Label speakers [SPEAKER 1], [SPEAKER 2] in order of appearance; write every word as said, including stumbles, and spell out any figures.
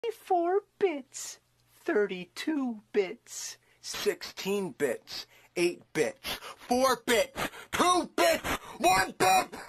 [SPEAKER 1] Four bits, thirty-two bits,
[SPEAKER 2] sixteen bits, eight bits, four bits, two bits, one bit!